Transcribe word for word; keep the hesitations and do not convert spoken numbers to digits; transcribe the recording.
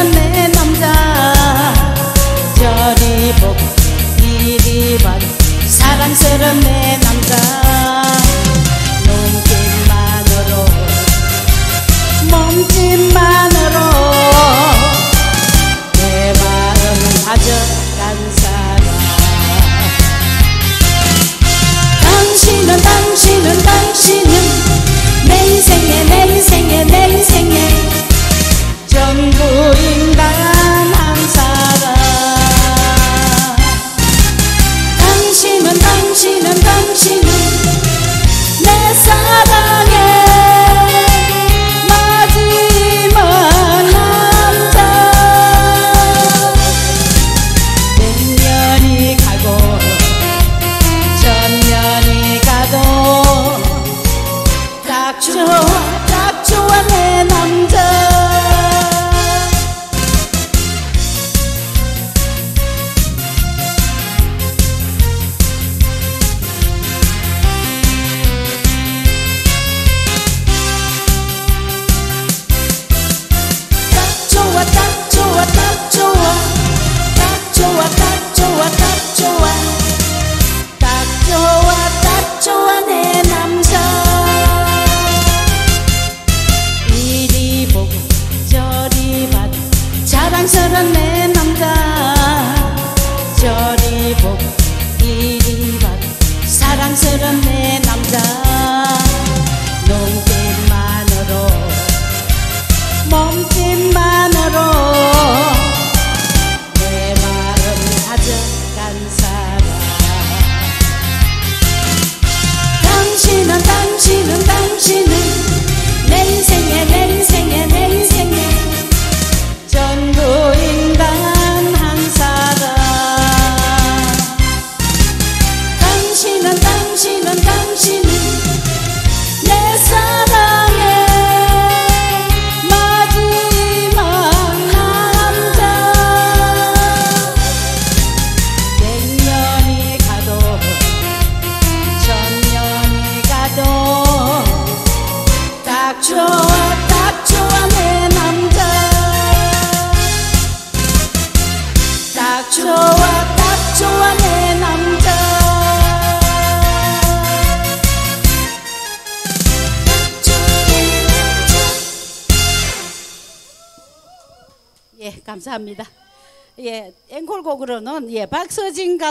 사랑스런 내 남자 저리 보고 이리 봐도 사랑스런 내 남자 눈빛만으로 몸짓만으로 내 마음을 가져간 사람 당신은 당신은 당신은 내 인생에 내 인생에 내 인생에 전부인간 한 사람 당신은 당신은 당신은 내 사랑의 마지막 남자 백년이 가고 천년이 가도 딱 좋아 딱 좋아 내 남자 딱 좋아 딱 좋아 딱 좋아 딱 좋아 딱 좋아 딱 좋아 딱 좋아 딱 좋아 내 남자 이리 보고 저리 봐도 자랑스런 내 남자 저리 보고 이리 봐도 사랑스런 내 남자 눈빛만으로 몸짓만으로 내 마음 가져간 사람 당신은 당신은 당신은 내 인생에 내 인생에 내 인생에 전부인간 한 사람 당신은 당신은 당신은 내 사랑의 마지막 남자 백년이 가도 천년이 가도 딱 좋아 딱 좋아 내 남자 딱 좋아 딱 좋아 내 남자 예 감사합니다. 예 앵콜곡으로는 예 박서진 가